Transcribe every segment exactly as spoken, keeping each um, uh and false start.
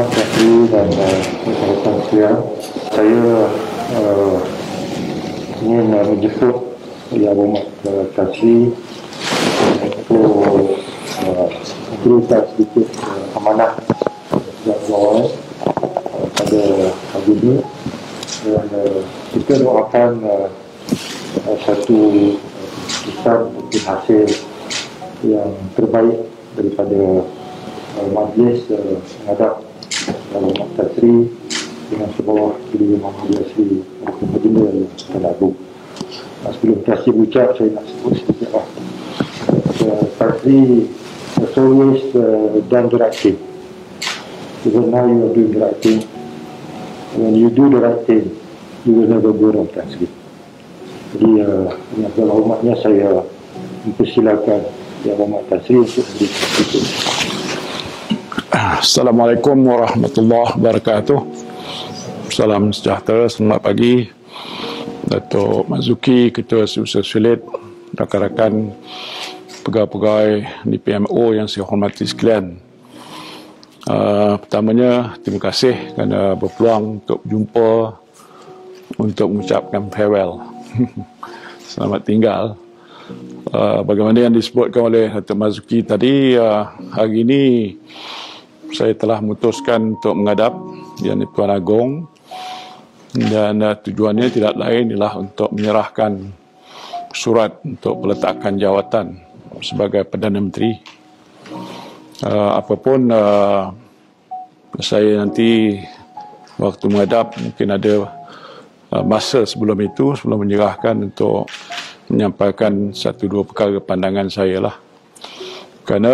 Tan Sri dan rekan-rekan sekalian, saya uh, ingin uh, menjemput Yang Berhormat uh, Tan Sri untuk uh, memberikan sedikit uh, amanah dan awal uh, pada hari ini, dan uh, kita doakan uh, uh, satu keputusan mungkin hasil yang terbaik daripada uh, majlis uh, menghadap Yang Berhormat Tan Sri dengan sebawah Beliau Muhammad Yasri Hakim Baginda yang Terlalu. Nah, sebelum Tan Sri berucap, saya nak sebut sedikit lah. Uh, Tan Sri has always uh, done the right thing. Even now you are doing the right thing. When you do the right thing, you will never go wrong, Tan Sri. Jadi, uh, dengan segala hormatnya, saya mempersilakan Yang Berhormat Tan Sri untuk memberikan sedikit. Assalamualaikum warahmatullahi wabarakatuh. Salam sejahtera, selamat pagi Datuk Mazuki, Ketua Setiausaha Sulit, rakan-rakan pegawai-pegawai di P M O yang saya hormati sekalian. Uh, pertamanya, terima kasih kerana berpeluang untuk berjumpa untuk mengucapkan farewell. Selamat tinggal. Uh, bagaimana yang disebutkan oleh Datuk Mazuki tadi, uh, hari ini saya telah memutuskan untuk menghadap Yang di-Pertuan Agong, dan uh, tujuannya tidak lain ialah untuk menyerahkan surat untuk peletakan jawatan sebagai Perdana Menteri. Uh, apapun uh, saya nanti waktu menghadap, mungkin ada uh, masa sebelum itu, sebelum menyerahkan, untuk menyampaikan satu dua perkara pandangan saya lah. Kerana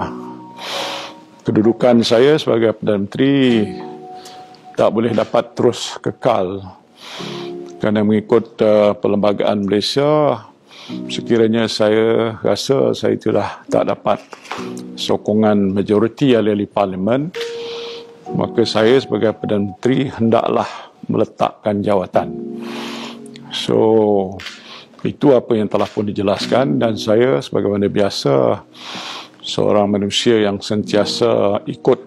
kedudukan saya sebagai Perdana Menteri tak boleh dapat terus kekal, kerana mengikut uh, perlembagaan Malaysia, sekiranya saya rasa saya telah tak dapat sokongan majoriti ahli-ahli Parlimen, maka saya sebagai Perdana Menteri hendaklah meletakkan jawatan. So, itu apa yang telah pun dijelaskan, dan saya sebagaimana biasa seorang manusia yang sentiasa ikut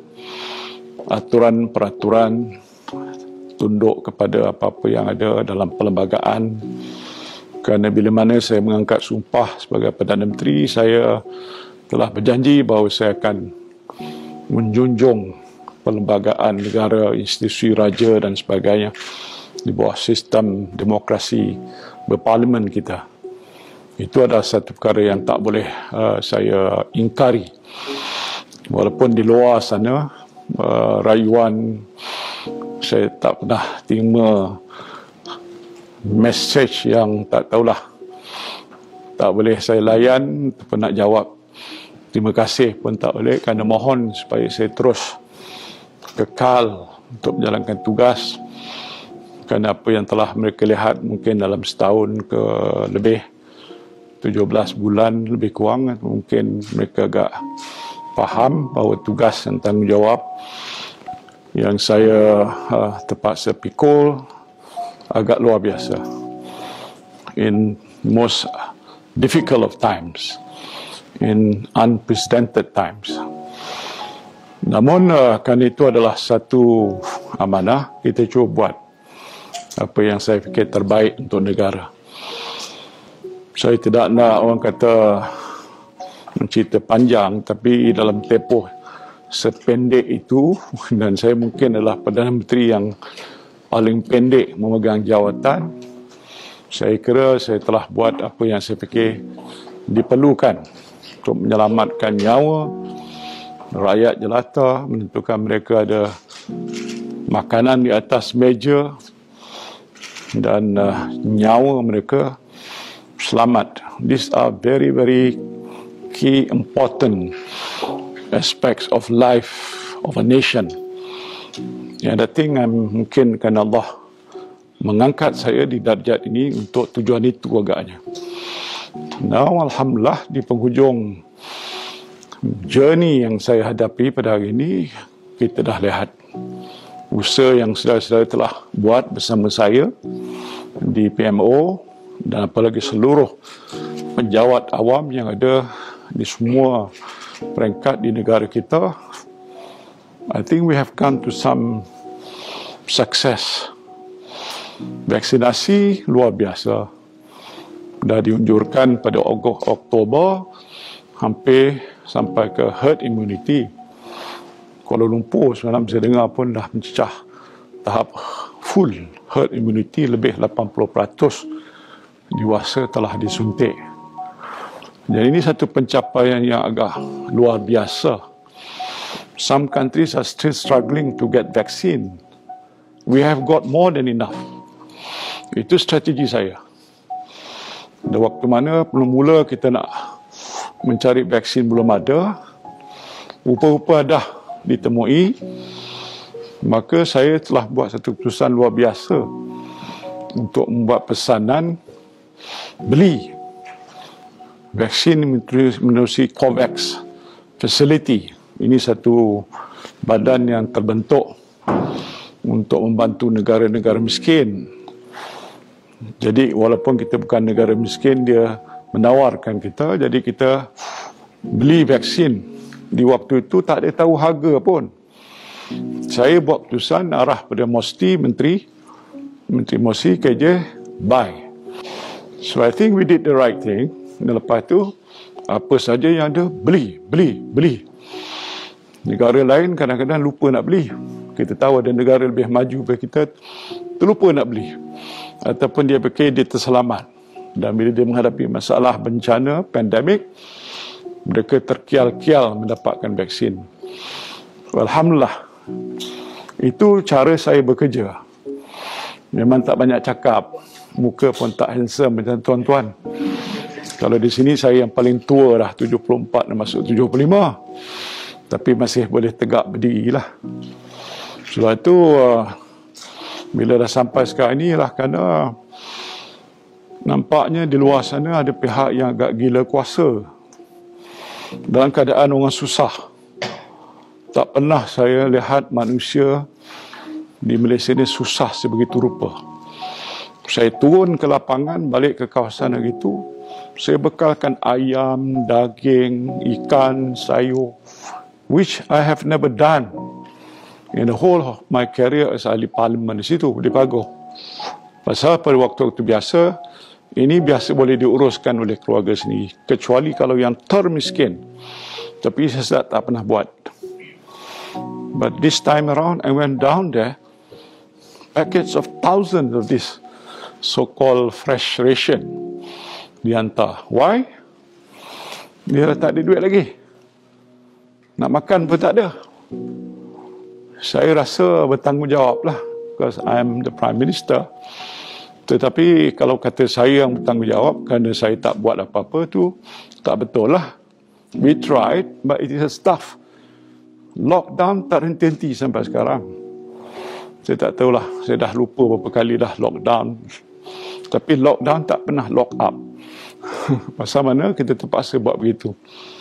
aturan peraturan, tunduk kepada apa-apa yang ada dalam perlembagaan. Kerana bila mana saya mengangkat sumpah sebagai Perdana Menteri, saya telah berjanji bahawa saya akan menjunjung perlembagaan negara, institusi raja dan sebagainya di bawah sistem demokrasi berparlimen kita. Itu adalah satu perkara yang tak boleh uh, saya ingkari. Walaupun di luar sana, uh, rayuan, saya tak pernah terima message yang tak tahulah, tak boleh saya layan, ataupun nak jawab terima kasih pun tak boleh, kerana mohon supaya saya terus kekal untuk menjalankan tugas. Kerana apa yang telah mereka lihat mungkin dalam setahun ke lebih, tujuh belas bulan lebih kurang, mungkin mereka agak faham bahawa tugas dan tanggungjawab yang saya uh, terpaksa pikul agak luar biasa in most difficult of times, in unprecedented times. Namun uh, kerana itu adalah satu amanah, kita cuba buat apa yang saya fikir terbaik untuk negara. Saya tidak nak orang kata mencerita panjang, tapi dalam tempoh sependek itu, dan saya mungkin adalah Perdana Menteri yang paling pendek memegang jawatan, saya kira saya telah buat apa yang saya fikir diperlukan untuk menyelamatkan nyawa rakyat jelata, menentukan mereka ada makanan di atas meja, dan uh, nyawa mereka selamat. These are very, very key, important aspects of life of a nation. And I think I'm, mungkin kerana Allah mengangkat saya di darjat ini untuk tujuan itu agaknya. Now, Alhamdulillah, di penghujung journey yang saya hadapi pada hari ini, kita dah lihat usaha yang saudara-saudara telah buat bersama saya di P M O, dan apalagi seluruh penjawat awam yang ada di semua peringkat di negara kita. I think we have come to some success. Vaksinasi luar biasa. Dah diunjurkan pada Ogos Oktober hampir sampai ke herd immunity. Kuala Lumpur semalam saya dengar pun dah mencecah tahap full herd immunity, lebih lapan puluh peratus dewasa telah disuntik. Jadi ini satu pencapaian yang agak luar biasa. Some countries are still struggling to get vaccine. We have got more than enough. Itu strategi saya. Pada waktu mana mula-mula kita nak mencari vaksin belum ada, rupa-rupa dah ditemui, maka saya telah buat satu keputusan luar biasa untuk membuat pesanan beli vaksin menerusi COVAX Facility. Ini satu badan yang terbentuk untuk membantu negara-negara miskin. Jadi walaupun kita bukan negara miskin, dia menawarkan kita, jadi kita beli vaksin. Di waktu itu tak ada tahu harga pun. Saya buat keputusan arah pada Mosti, Menteri Menteri Mosti kerja buy. So I think we did the right thing. Dan lepas tu apa saja yang ada, beli, beli, beli. Negara lain kadang-kadang lupa nak beli. Kita tahu ada negara lebih maju daripada kita, terlupa nak beli. Ataupun dia fikir dia terselamat. Dan bila dia menghadapi masalah bencana, pandemik, mereka terkial-kial mendapatkan vaksin. Alhamdulillah. Itu cara saya bekerja. Memang tak banyak cakap. Muka pun tak handsome macam tuan-tuan. Kalau di sini saya yang paling tua dah, tujuh puluh empat dan masuk tujuh puluh lima. Tapi masih boleh tegak berdiri lah. Sebab itu, bila dah sampai sekarang ni lah, kerana nampaknya di luar sana ada pihak yang agak gila kuasa. Dalam keadaan orang susah. Tak pernah saya lihat manusia di Malaysia ni susah sebegitu rupa. Saya turun ke lapangan, balik ke kawasan itu, saya bekalkan ayam, daging, ikan, sayur, which I have never done in the whole of my career as ahli parlimen di situ, di Pagoh. Pasal pada waktu-waktu biasa, ini biasa boleh diuruskan oleh keluarga sendiri. Kecuali kalau yang termiskin. Tapi saya tak pernah buat. But this time around, I went down there, packets of thousands of this so-called fresh ration dihantar. Why? Dia tak ada duit lagi. Nak makan pun tak ada. Saya rasa bertanggungjawab lah, because I am the Prime Minister. Tetapi kalau kata saya yang bertanggungjawab kerana saya tak buat apa-apa, tu tak betul lah. We tried, but it is a stuff. Lockdown tak henti-henti sampai sekarang. Saya tak tahulah, saya dah lupa berapa kali dah lockdown. Tapi lockdown tak pernah lock up. Pasal mana kita terpaksa buat begitu.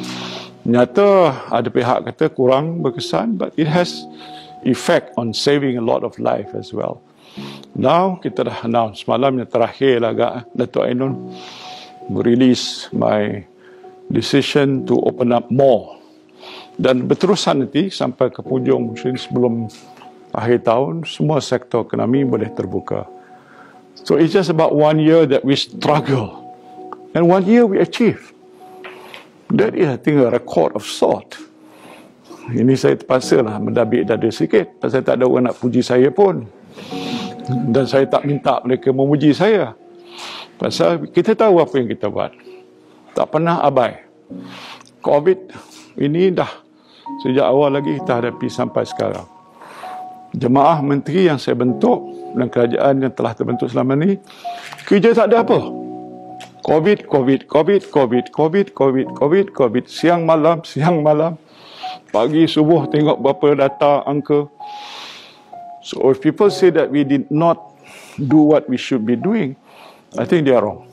Nyata ada pihak kata kurang berkesan, but it has effect on saving a lot of life as well. Now kita dah announce, semalam yang terakhir lah agak Dato' Ainun release my decision to open up more. Dan berterusan nanti sampai ke hujung, mungkin sebelum akhir tahun, semua sektor ekonomi boleh terbuka. So it's just about one year that we struggle. And one year we achieve. That is, I think, a record of sort. Ini saya terpaksa lah mendabik dada sikit. Pasal tak ada orang nak puji saya pun. Dan saya tak minta mereka memuji saya. Pasal kita tahu apa yang kita buat. Tak pernah abai. COVID ini dah sejak awal lagi kita hadapi sampai sekarang. Jemaah menteri yang saya bentuk dan kerajaan yang telah terbentuk selama ni, kerja tak ada apa. COVID, COVID, COVID, COVID, COVID, COVID, COVID, COVID, siang malam, siang malam, pagi, subuh, tengok berapa data, angka. So if people say that we did not do what we should be doing, I think they are wrong.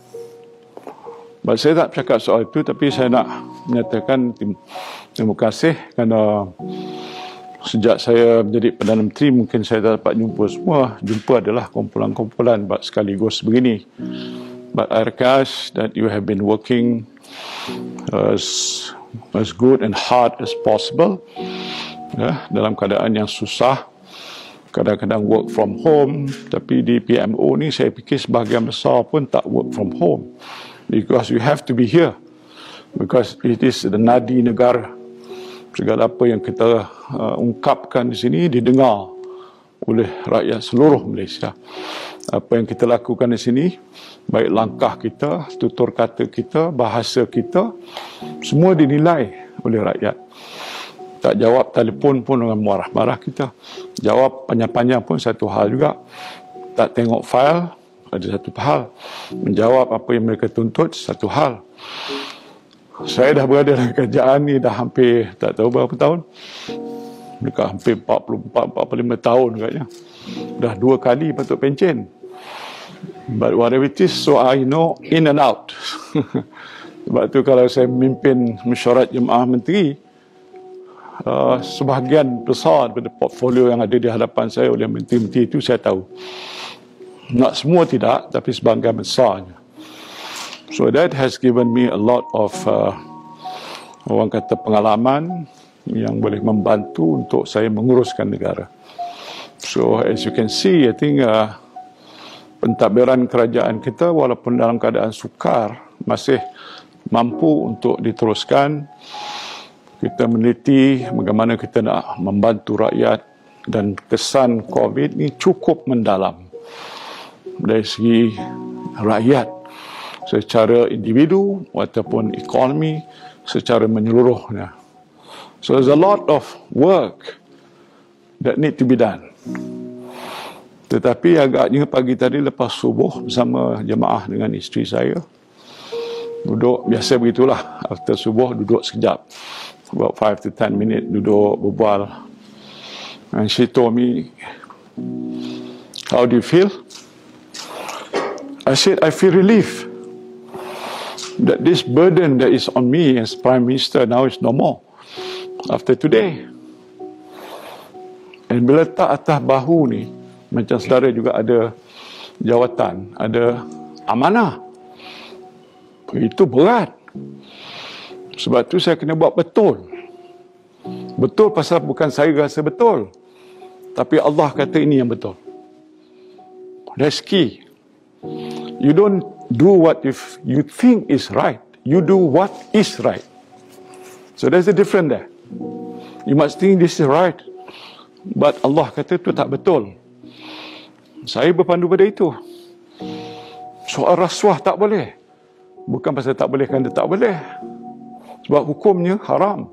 But saya tak cakap soal itu, tapi saya nak menyatakan terima kasih kerana sejak saya menjadi Perdana Menteri, mungkin saya tak dapat jumpa semua. Jumpa adalah kumpulan-kumpulan sekaligus begini. But I recognize that you have been working as, as good and hard as possible ya, dalam keadaan yang susah, kadang-kadang work from home, tapi di P M O ni saya fikir sebahagian besar pun tak work from home, because we have to be here, because it is the nadi negara. Segala apa yang kita uh, ungkapkan di sini didengar oleh rakyat seluruh Malaysia. Apa yang kita lakukan di sini, baik langkah kita, tutur kata kita, bahasa kita, semua dinilai oleh rakyat. Tak jawab telefon pun dengan marah-marah kita. Jawab panjang-panjang pun satu hal juga. Tak tengok fail, ada satu hal. Menjawab apa yang mereka tuntut, satu hal. Saya dah berada dalam kerajaan ni dah hampir, tak tahu berapa tahun. Dekat hampir empat puluh empat empat puluh lima tahun katnya. Dah dua kali patut pencen. But whatever it is, so I know in and out. Sebab tu kalau saya memimpin mesyuarat jemaah menteri, uh, sebahagian besar daripada portfolio yang ada di hadapan saya oleh menteri-menteri itu saya tahu. Not semua tidak, tapi sebahagian besarnya. So that has given me a lot of uh, orang kata pengalaman yang boleh membantu untuk saya menguruskan negara. So as you can see, I think uh, pentadbiran kerajaan kita walaupun dalam keadaan sukar masih mampu untuk diteruskan. Kita meneliti bagaimana kita nak membantu rakyat, dan kesan COVID ni cukup mendalam dari segi rakyat secara individu ataupun ekonomi secara menyeluruhnya. So there's a lot of work that need to be done. Tetapi agaknya pagi tadi lepas subuh bersama jemaah dengan isteri saya, duduk, biasa begitulah, after subuh duduk sekejap, about five to ten minit duduk berbual. And she told me, how do you feel? I said, I feel relief that this burden that is on me as Prime Minister now is no more after today. Dan bila letak atas bahu ni, macam saudara juga ada jawatan, ada amanah, itu berat. Sebab tu saya kena buat betul. Betul pasal bukan saya rasa betul, tapi Allah kata ini yang betul. That's key. You don't do what if you think is right. You do what is right. So there's a difference there. You must think this is right, but Allah kata itu tak betul. Saya berpandu pada itu. Soal rasuah tak boleh. Bukan pasal tak boleh kerana tak boleh. Sebab hukumnya haram.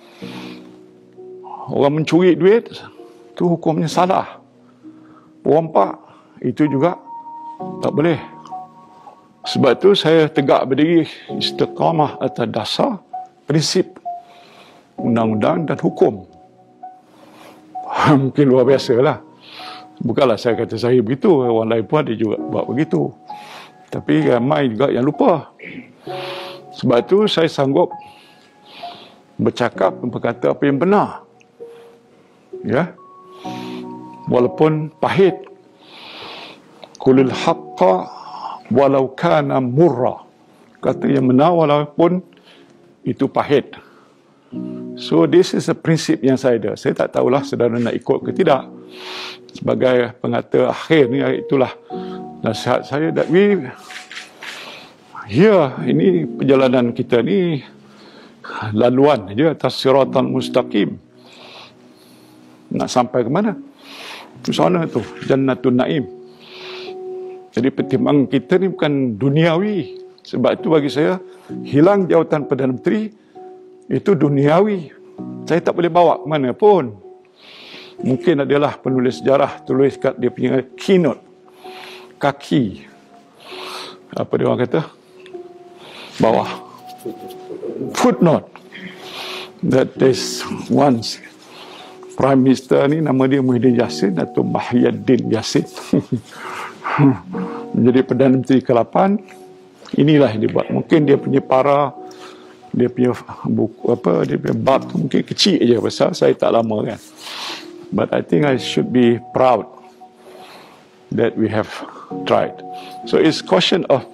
Orang mencuri duit, itu hukumnya salah. Rompak, itu juga tak boleh. Sebab tu saya tegak berdiri istiqamah atas dasar prinsip undang-undang dan hukum. Mungkin luar biasa lah. Bukanlah saya kata saya begitu, orang lain pun ada juga buat begitu. Tapi ramai juga yang lupa. Sebab tu saya sanggup bercakap, berkata apa yang benar. Ya. Walaupun pahit. Qulil haqqa walau kana murra. Kata yang benar walaupun itu pahit. So this is a prinsip yang saya ada. Saya tak tahulah saudara nak ikut ke tidak. Sebagai pengata akhir ni, itulah nasihat saya, that we here, ini perjalanan kita ni laluan je atas siratal mustaqim. Nak sampai ke mana? Ke sana tu, Jannatun Naim. Jadi pertimbangan kita ni bukan duniawi. Sebab itu bagi saya, hilang jawatan Perdana Menteri itu duniawi. Saya tak boleh bawa ke mana pun. Mungkin adalah penulis sejarah tulis kat dia punya keynote, kaki, apa dia orang kata, bawah, footnote, that there's once Prime Minister ni nama dia Muhyiddin Yassin atau Muhyiddin Yassin menjadi Perdana Menteri ke lapan. Inilah yang dia buat. Mungkin dia punya para, dia punya buku apa, dia punya bab tu mungkin kecil je pasal saya tak lama kan. But I think I should be proud that we have tried. So it's question of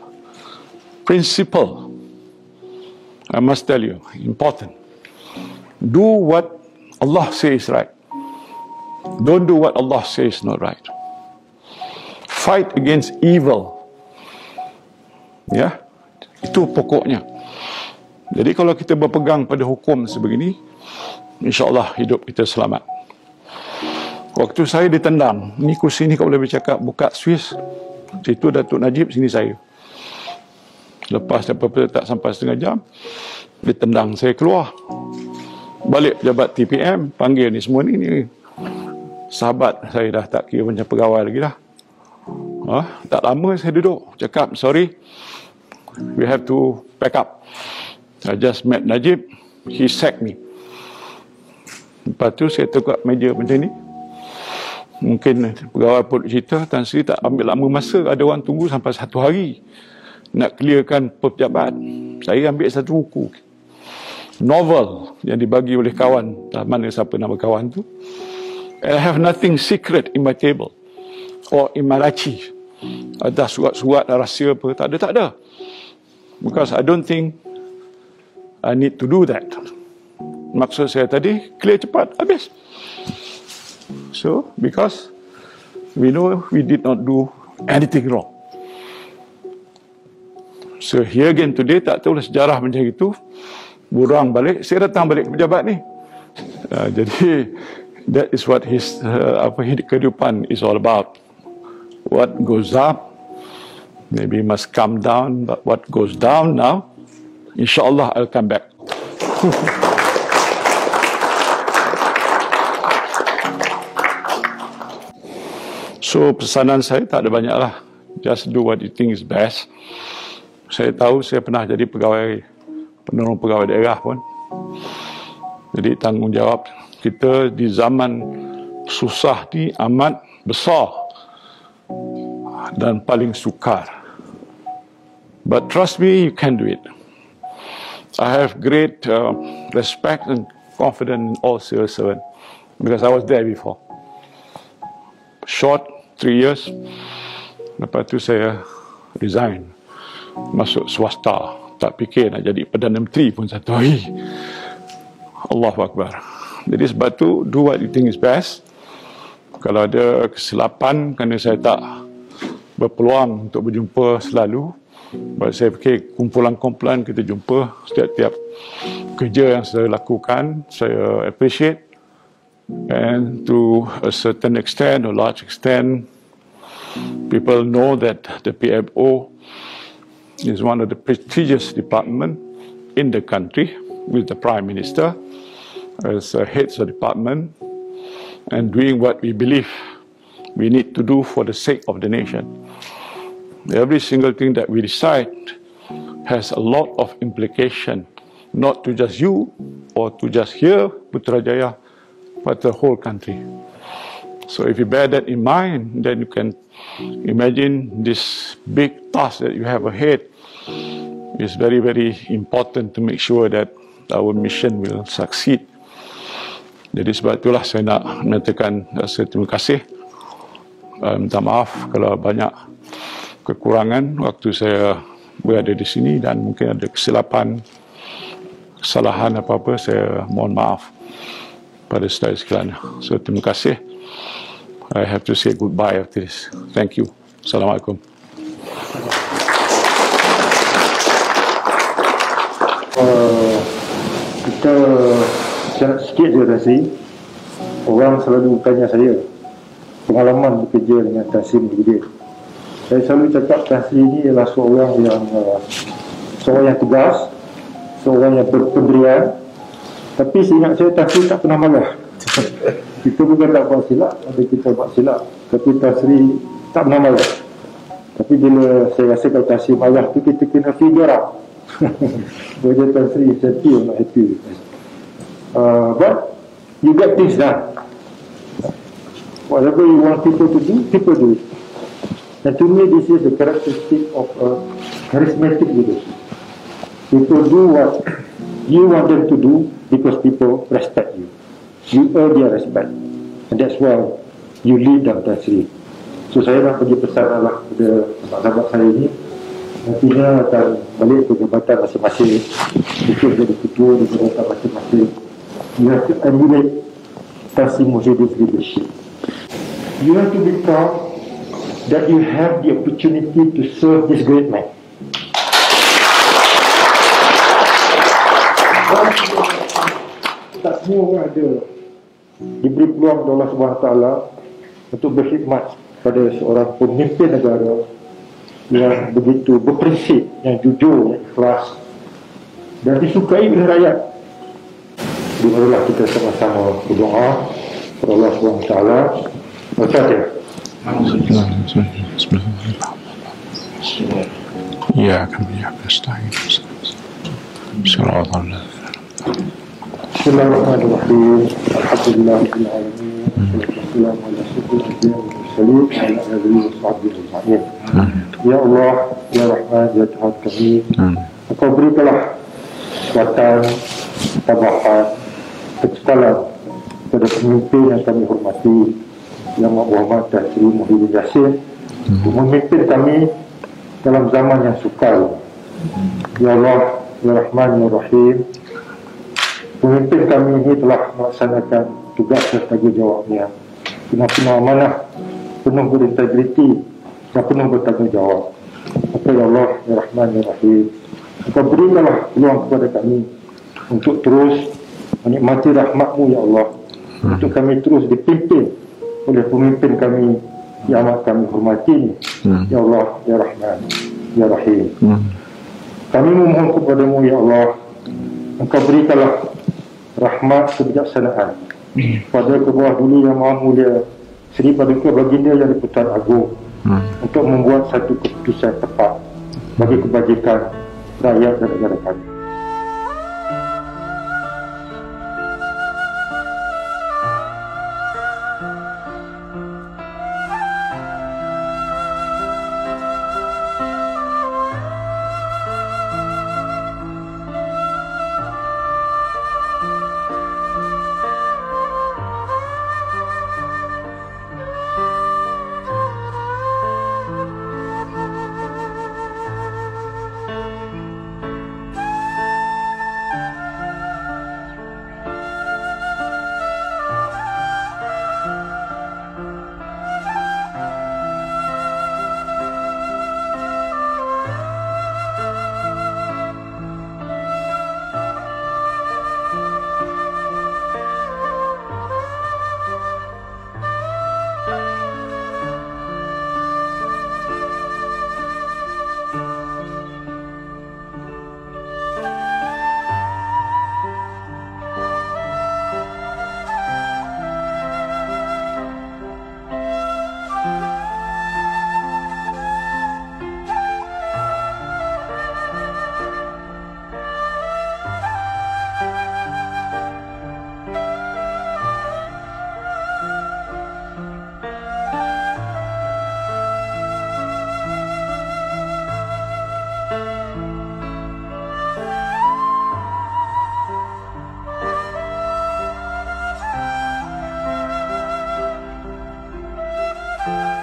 principle. I must tell you, important. Do what Allah says right. Don't do what Allah says not right. Fight against evil. Ya, itu pokoknya. Jadi kalau kita berpegang pada hukum sebegini, insya-Allah hidup kita selamat. Waktu saya ditendang, ni kursi ni kau boleh bercakap, buka Swiss. Situ Datuk Najib, sini saya. Lepas daripada tak sampai setengah jam, ditendang, saya keluar. Balik pejabat T P M, panggil ni semua ni, ni. Sahabat saya dah tak kira macam pegawai lagi dah. Ha? Tak lama saya duduk, cakap, sorry, we have to pack up. I just met Najib, he sacked me. Lepas tu saya tegak meja macam ni. Mungkin pegawai pun cerita, Tan Sri tak ambil lama masa, ada orang tunggu sampai satu hari nak clearkan pejabat. Saya ambil satu buku novel yang dibagi oleh kawan, tak mana siapa nama kawan tu. And I have nothing secret in my table or in my laci. Ada surat-surat rahsia apa, tak ada, tak ada. Because I don't think I need to do that. Maksud saya tadi, clear cepat, habis. So, because we know we did not do anything wrong. So, here again today, tak tahulah sejarah macam itu. Burang balik, saya datang balik ke pejabat ni. Uh, jadi, that is what his, uh, apa, kehidupan is all about. What goes up, maybe must come down, but what goes down now, insyaAllah I'll come back. So, pesanan saya tak ada banyak lah. Just do what you think is best. Saya tahu saya pernah jadi pegawai, penolong pegawai daerah pun. Jadi tanggungjawab kita di zaman susah ni amat besar dan paling sukar. But trust me, you can do it. I have great uh, respect and confidence in all civil servants because I was there before. Short, three years. Lepas tu saya resign, masuk swasta. Tak fikir nak jadi Perdana Menteri pun satu hari. Allahu Akbar. Jadi sebab tu, do what you think is best. Kalau ada kesilapan kerana saya tak berpeluang untuk berjumpa selalu, sebab saya fikir kumpulan-kumpulan kita jumpa setiap-tiap kerja yang saya lakukan, saya appreciate. And to a certain extent, or large extent, people know that the P M O is one of the prestigious departments in the country, with the Prime Minister as uh, heads of department, and doing what we believe we need to do for the sake of the nation. Every single thing that we decide has a lot of implication, not to just you or to just here, Putrajaya, but the whole country. So if you bear that in mind, then you can imagine this big task that you have ahead is very, very important to make sure that our mission will succeed. Jadi sebab itulah saya nak menyatakan rasa terima kasih. Uh, minta maaf kalau banyak kekurangan waktu saya berada di sini dan mungkin ada kesilapan, kesalahan apa-apa, saya mohon maaf pada saudara sekalian. So terima kasih. I have to say goodbye after this. Thank you. Assalamualaikum. Uh, kita cakap sikit je Tasri. Orang selalu tanya saya pengalaman bekerja dengan Tasri Muhyiddin. Saya selalu cakap Tasri ini adalah seorang yang uh, seorang yang tegas, seorang yang berpendirian. Tapi seingat saya Tasri tak pernah marah. Kita bukan tak buat silap, ada kita buat silap. Tapi Tasri tak pernah marah. Tapi bila saya rasa kalau Tasri marah tu, kita kena figure out whether Tasri is happy or not happy. Uh, but you get things done. Whatever you want people to do, people do it. And to me, this is the characteristic of a charismatic leadership. People do what you want them to do because people respect you. You earn their respect, and that's why you lead them, Tasri. So saya nak bagi pesan lah kepada sahabat saya ini, nantinya akan balik ke jabatan masing-masing, mungkin jadi ketua di jabatan masing-masing. You have to emulate Taslim Muhyiddin leadership. You have to be proud that you have the opportunity to serve this great man. Tak semua orang ada diberi peluang oleh Allah Subhanahu Wa Taala untuk berkhidmat pada seorang pemimpin negara yang begitu berprinsip, yang jujur, yang ikhlas dan disukai oleh rakyat. Marilah kita sama-sama berdoa kepada Allah Subhanahu Wa Taala. Al-Fatihah. Ya kami ya nasta'in. Bismillahirrahmanirrahim. Bismillahirrahmanirrahim. Alhamdulillahirabbil alamin. Wassalamu ala asyrafil anbiya'i wal mursalin wa ala alihi wa sahbihi ajma'in. Ya Allah, ya Rahman, ya Tuhan kami, Engkau berikanlah kekuatan, ketabahan, kecekalan kepada pemimpin yang kami hormati, Yang Muhammad Taslim Muhyiddin Yassin, untuk memimpin kami dalam zaman yang sukar. Ya Allah, ya Rahman, ya Rahim, pemimpin kami ini telah melaksanakan tugas dan tanggungjawabnya dengan penuh amanah, penuh berintegriti dan penuh bertanggungjawab. Maka ya Allah, ya Rahman, ya Rahim, Engkau berikanlah peluang kepada kami untuk terus menikmati rahmat-Mu ya Allah, untuk kami terus dipimpin oleh pemimpin kami yang amat kami hormati. Ya Allah, ya Rahman, ya Rahim, kami memohon kepadamu ya Allah, Engkau berikanlah rahmat kebijaksanaan pada Ketua Duli Yang Maha Mulia Seri Paduka Baginda Yang di-Pertuan Agong untuk membuat satu keputusan tepat bagi kebajikan rakyat dan negara kami. Bye.